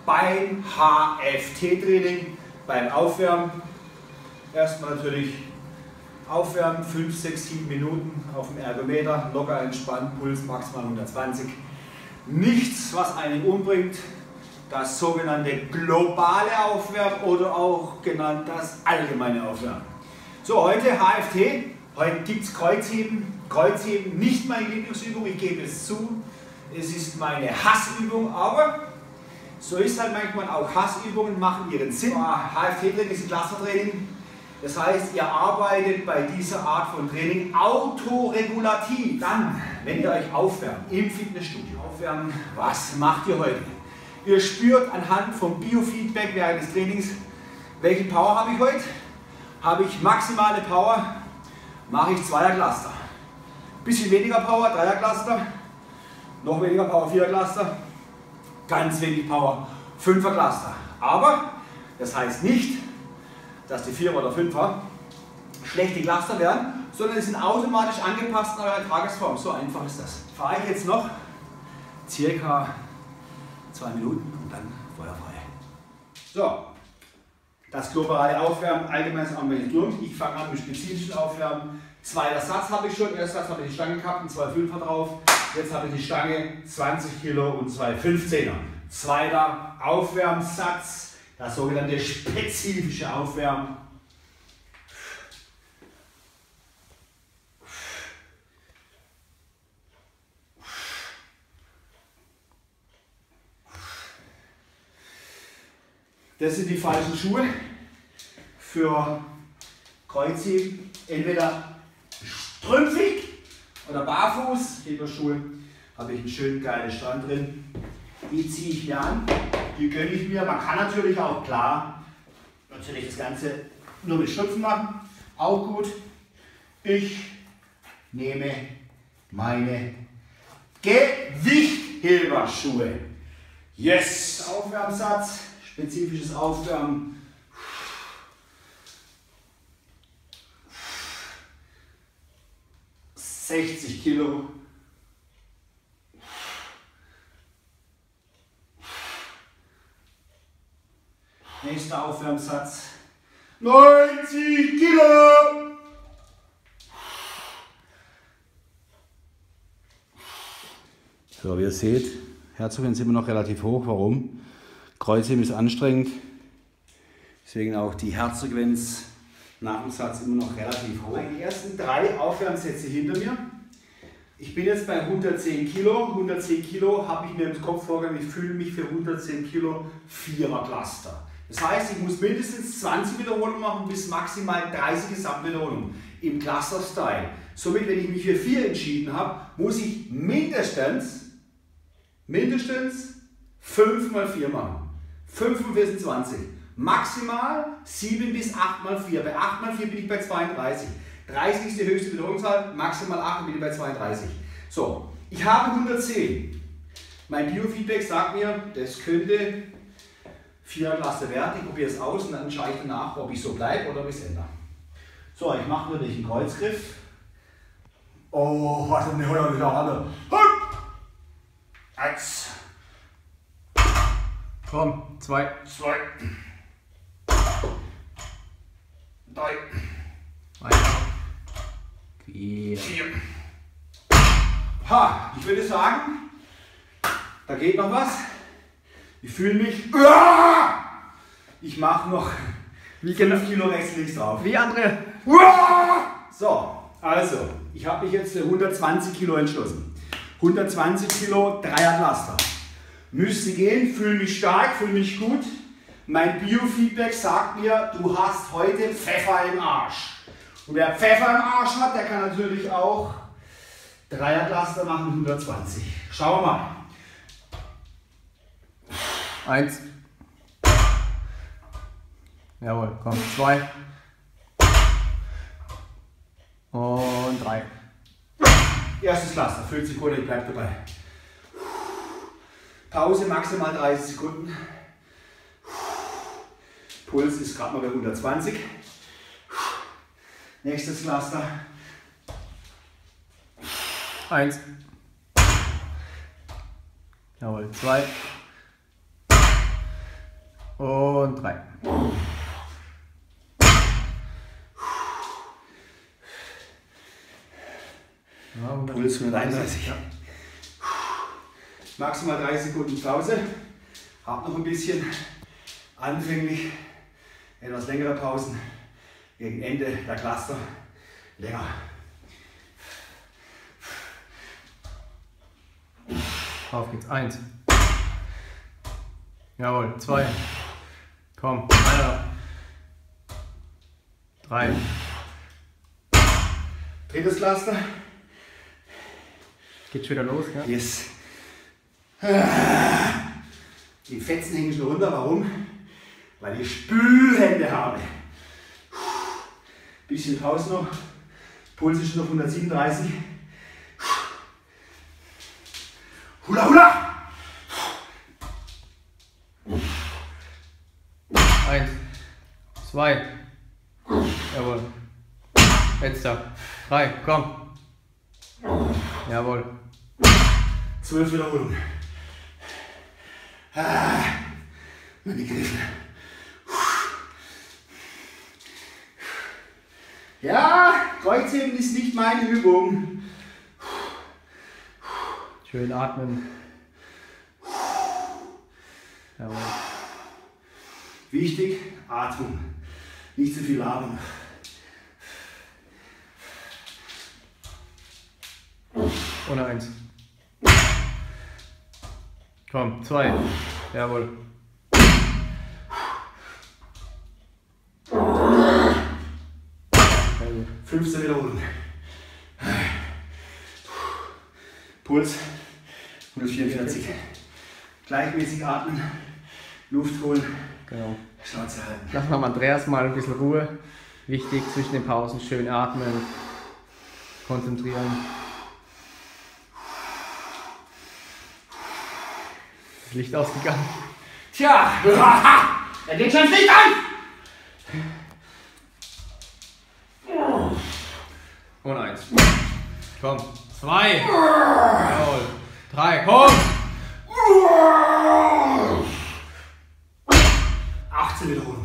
beim HFT-Training, beim Aufwärmen. Erstmal natürlich aufwärmen, 5, 6, 7 Minuten auf dem Ergometer, locker entspannt, Puls maximal 120. Nichts, was einen umbringt, das sogenannte globale Aufwärmen oder auch genannt das allgemeine Aufwärmen. So, heute HFT, heute gibt es Kreuzheben. Kreuzheben, nicht meine Lieblingsübung, ich gebe es zu. Es ist meine Hassübung, aber so ist halt manchmal auch Hassübungen machen ihren Sinn. HFT-Training ist ein Clustertraining. Das heißt, ihr arbeitet bei dieser Art von Training autoregulativ. Dann, wenn ihr euch aufwärmt im Fitnessstudio, was macht ihr heute? Ihr spürt anhand vom Biofeedback während des Trainings, welche Power habe ich heute? Habe ich maximale Power, mache ich 2er Cluster. Bisschen weniger Power, 3er Cluster. Noch weniger Power, 4er Cluster. Ganz wenig Power, 5er Cluster. Aber das heißt nicht, dass die 4er oder 5er schlechte Cluster werden, sondern sie sind automatisch angepasst an eurer Tagesform. So einfach ist das. Fahre ich jetzt noch circa 2 Minuten und dann feuerfrei. So, das globale Aufwärmen, allgemeines Anwenden durch. Ich fange an mit spezifischen Aufwärmen. 2er Satz habe ich schon. Erster Satz habe ich die Stange gehabt und 2 5er drauf. Jetzt habe ich die Stange 20 Kilo und 2 15er. 2er Aufwärmsatz, das sogenannte spezifische Aufwärmen. Das sind die falschen Schuhe für Kreuzheben. Entweder strümpfig oder barfuß. Schuhe habe ich einen schönen geilen Stand drin. Die ziehe ich mir an, die gönne ich mir. Man kann natürlich auch klar natürlich das Ganze nur mit Strümpfen machen. Auch gut. Ich nehme meine Gewichtheberschuhe. Yes! Aufwärmsatz. Spezifisches Aufwärmen. 60 Kilo. Nächster Aufwärmsatz. 90 Kilo. So, wie ihr seht, Herzfrequenz ist immer noch relativ hoch. Warum? Kreuzheben ist anstrengend, deswegen auch die Herzfrequenz nach dem Satz immer noch relativ hoch. Die ersten 3 Aufwärmsätze hinter mir. Ich bin jetzt bei 110 Kilo. 110 Kilo habe ich mir im Kopf vorgenommen, ich fühle mich für 110 Kilo 4er Cluster. Das heißt, ich muss mindestens 20 Wiederholungen machen bis maximal 30 Gesamtwiederholungen im Cluster-Style. Somit, wenn ich mich für 4 entschieden habe, muss ich mindestens 5 mal 4 machen. 5 und 4 sind 20. Maximal 7 bis 8 mal 4. Bei 8 mal 4 bin ich bei 32. 30 ist die höchste Wiederholungszahl, maximal 8 bin ich bei 32. So, ich habe 110. Mein Biofeedback sagt mir, das könnte 4er Klasse werden. Ich probiere es aus und dann entscheide ich danach, ob ich so bleibe oder ob ich es ändere. So, ich mache natürlich einen Kreuzgriff. Oh, was eine Heuer wieder alle. 1. Komm, 2. 3. 4. Ha, ich würde sagen, da geht noch was. Ich fühle mich. Ich mache noch 5 Kilo rechts, links drauf. Wie André? So, also, ich habe mich jetzt für 120 Kilo entschlossen. 120 Kilo, 3er Cluster. Müsste gehen, fühle mich stark, fühle mich gut. Mein Biofeedback sagt mir, du hast heute Pfeffer im Arsch. Und wer Pfeffer im Arsch hat, der kann natürlich auch 3er Cluster machen, 120. Schauen wir mal. 1. Jawohl, komm, 2. Und 3. Erstes Cluster, 5 Sekunden, ich bleibe dabei. Pause maximal 30 Sekunden. Puls ist gerade mal bei 120. Nächstes Cluster. 1. Jawohl, 2. Und 3. Ja, Puls 131. Ja. Maximal 30 Sekunden Pause. Hab noch ein bisschen. Anfänglich etwas längere Pausen. Gegen Ende der Cluster länger. Auf geht's. 1. Jawohl. 2. Komm. 1. 3. Drittes Cluster. Geht schon wieder los, ja? Yes. Die Fetzen hängen schon runter. Warum? Weil ich Spülhände habe. Bisschen Pause noch. Puls ist schon auf 137. Hula hula! 1. 2. Jawohl. Letzter. 3. Komm. Jawohl. 12 Wiederholungen. Meine Griffe. Ja, Kreuzheben ist nicht meine Übung. Schön atmen. Jawohl. Wichtig, Atmung. Nicht zu viel labern. Ohne 1. Komm, 2. Jawohl. Sehr gut. 15 Wiederholungen. Puls 144. Gleichmäßig atmen, Luft holen, Genau. Schnauze halten. Lassen wir am Andreas mal ein bisschen Ruhe. Wichtig, zwischen den Pausen schön atmen, konzentrieren. Das Licht ausgegangen. Tja, er geht schon das Licht an! Und 1. Komm. 2. Jawohl. 3. Komm. 18 Wiederholungen.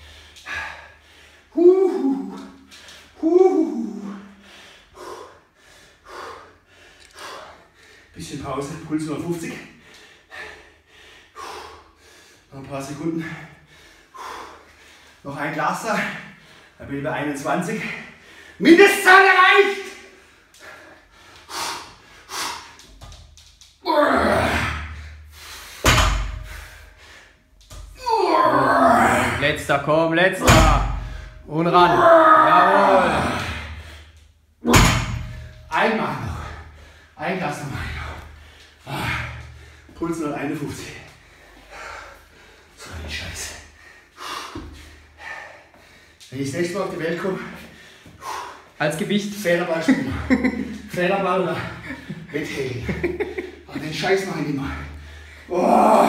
Bisschen Pause, Puls 150. Noch ein paar Sekunden. Noch ein Glas da. Da bin ich bei 21. Mindestzahl erreicht! Letzter, komm, letzter. Und ran. Jawohl. Einmal noch. Ein Glas noch. Puls 151. So ein Scheiß. Wenn ich das nächste Mal auf die Welt komme, Als Gewicht. Federball spielen. Federball oder Wettheli. Aber den Scheiß mache ich nicht mehr. Oh.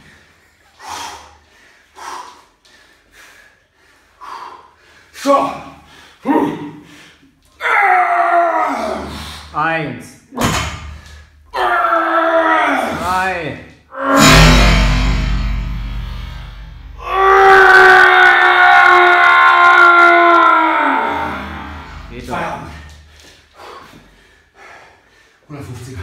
So. 1. 3. Geht doch. Feierabend. 150er.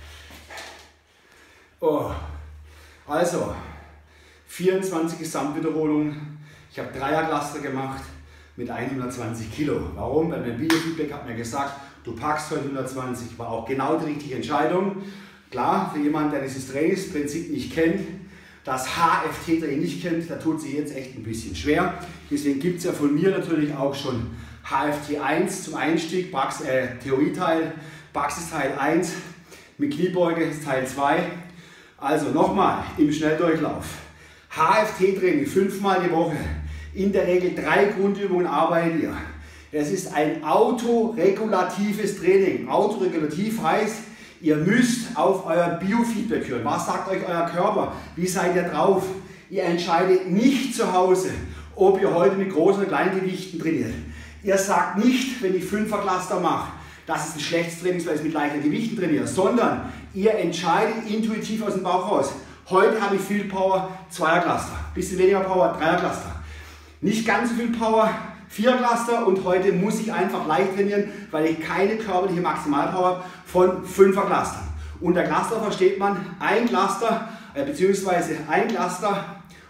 Oh. Also, 24 Gesamtwiederholungen. Ich habe Dreiercluster gemacht mit 120 Kilo. Warum? Weil mein Biofeedback hat mir gesagt, du packst heute 120. War auch genau die richtige Entscheidung. Klar, für jemanden, der dieses Trainingsprinzip nicht kennt, das HFT-Training nicht kennt, da tut sich jetzt echt ein bisschen schwer. Deswegen gibt es ja von mir natürlich auch schon HFT 1 zum Einstieg, Theorieteil, Praxisteil 1 mit Kniebeuge ist Teil 2. Also nochmal im Schnelldurchlauf. HFT-Training 5-mal die Woche. In der Regel 3 Grundübungen arbeitet ihr. Es ist ein autoregulatives Training. Autoregulativ heißt, ihr müsst auf euer Biofeedback hören. Was sagt euch euer Körper? Wie seid ihr drauf? Ihr entscheidet nicht zu Hause, ob ihr heute mit großen oder kleinen Gewichten trainiert. Ihr sagt nicht, wenn ich 5er-Cluster mache, das ist ein schlechtes Training, weil ich mit leichten Gewichten trainiere, sondern ihr entscheidet intuitiv aus dem Bauch raus. Heute habe ich viel Power, 2er Cluster. Bisschen weniger Power, 3er Cluster. Nicht ganz so viel Power, 4er Cluster. Und heute muss ich einfach leicht trainieren, weil ich keine körperliche Maximalpower habe von 5er Clustern. Unter Cluster versteht man ein Cluster, beziehungsweise ein Cluster,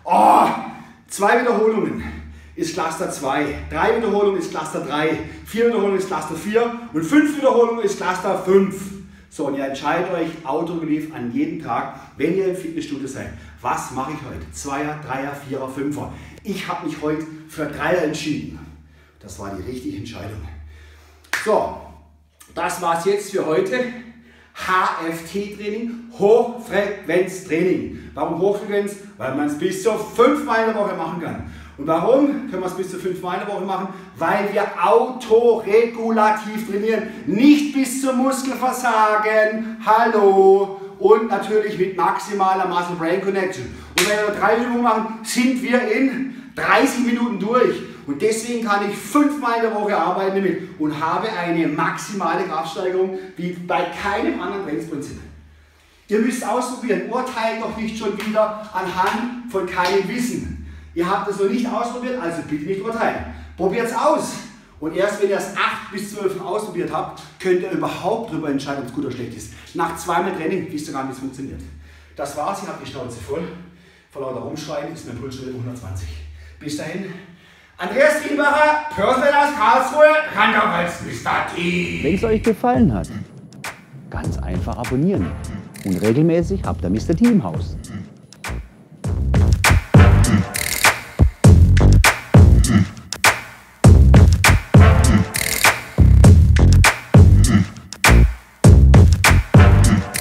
2 Wiederholungen ist Cluster 2, 3 Wiederholungen ist Cluster 3, 4 Wiederholungen ist Cluster 4 und 5 Wiederholungen ist Cluster 5. So, und ihr entscheidet euch autogelief an jedem Tag, wenn ihr im Fitnessstudio seid. Was mache ich heute? 2er, 3er, 4er, 5er. Ich habe mich heute für 3er entschieden. Das war die richtige Entscheidung. So, das war es jetzt für heute. HFT-Training, Hochfrequenztraining. Warum Hochfrequenz? Weil man es bis zu 5 Mal in der Woche machen kann. Und warum können wir es bis zu 5 Mal in der Woche machen? Weil wir autoregulativ trainieren, nicht bis zum Muskelversagen. Hallo! Und natürlich mit maximaler Muscle-Brain-Connection. Und wenn wir 3 Übungen machen, sind wir in 30 Minuten durch. Und deswegen kann ich 5 Mal in der Woche arbeiten damit und habe eine maximale Kraftsteigerung wie bei keinem anderen Trainingsprinzip. Ihr müsst ausprobieren, urteilt doch nicht schon wieder anhand von keinem Wissen. Ihr habt das noch nicht ausprobiert, also bitte nicht urteilen. Probiert es aus. Und erst wenn ihr es 8 bis 12 ausprobiert habt, könnt ihr überhaupt darüber entscheiden, ob es gut oder schlecht ist. Nach 2 Mal Training wisst ihr gar nicht, wie es funktioniert. Das war's, ich habe die Schnauze voll. Vor lauter Rumschreien ist mein Puls schon 120. Bis dahin. Andreas Thielbacher, Personal aus Karlsruhe, kann auch als Mr. T. Wenn es euch gefallen hat, ganz einfach abonnieren. Und regelmäßig habt ihr Mr. T im Haus.